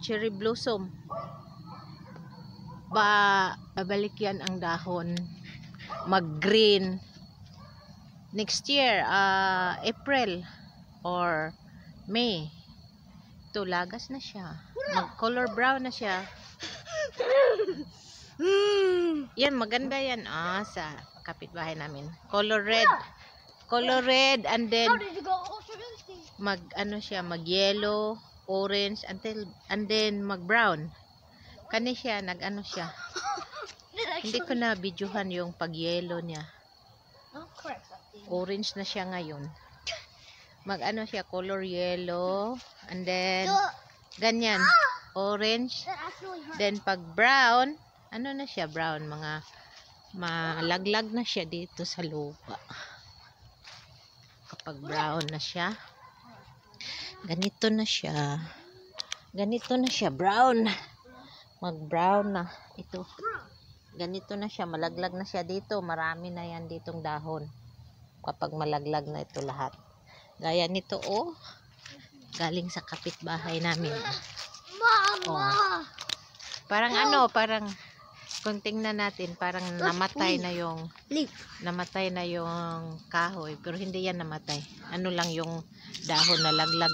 cherry blossom. Babalik yan ang dahon. Mag-green. Next year, April or May. Ito, lagas na siya. Mag-color brown na siya. Yan, maganda yan. Sa kapitbahay namin. Color red. Color red and then mag-yellow, orange, and then mag-brown. Kani siya, nag-ano siya. Hindi ko na videohan yung pag-yellow niya. Orange na siya ngayon. Mag-ano siya, color yellow, and then ganyan, orange. Then pag brown, ano na siya, brown, mga malaglag na siya dito sa lupa. Kapag brown na siya, ganito na siya. Ganito na siya, brown. Mag-brown na. Ito. Ganito na siya, malaglag na siya dito. Marami na yan ditong dahon. Kapag malaglag na ito lahat. Gaya nito, galing sa kapitbahay namin. Mama! Parang parang kung tingnan natin, parang namatay na yung kahoy, pero hindi yan namatay. Ano lang yung dahon na laglag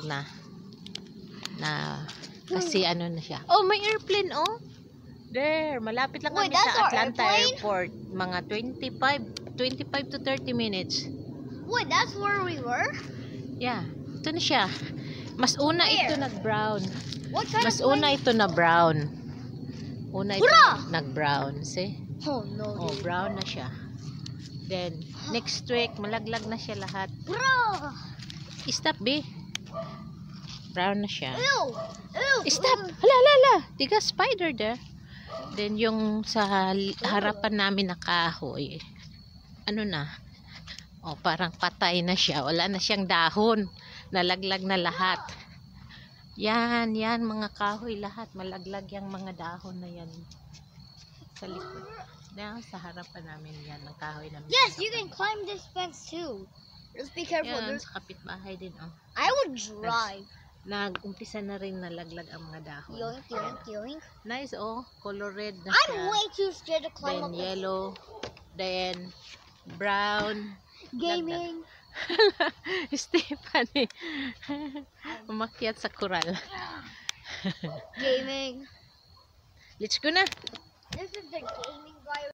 na kasi ano na siya. Oh, may airplane there, malapit lang kami sa Atlanta Airport. Mga 25 to 30 minutes. Wait, that's where we were? Yeah, ito na siya. Mas una ito nag-brown. What kind Mas of una ito na brown. Una ito nag-brown, see? Oh no. Oh, brown na siya. Then next week malaglag na siya lahat. Bro! Stop, be. Brown na siya. Ew! Ew! Stop. Hala. Tiga spider there. Then yung sa harapan namin na kahoy, ano na? Oh, parang patay na siya. Wala na siyang dahon. Nalaglag na lahat. Yan, mga kahoy lahat. Malaglag yung mga dahon na yan. Sa likod. Sa harapan namin yan. Ang kahoy namin. Yes, you can climb this fence too. Just be careful. Yan, sa kapitbahay din. I would drive. Nag-umpisa na rin nalaglag ang mga dahon. Yoink, yoink, yoink. Nice, color red na siya. I'm way too scared to climb up. Then yellow. Then brown. Gaming. Stephanie. Umakyat sa kural. Gaming. Let's go na. This is the gaming virus.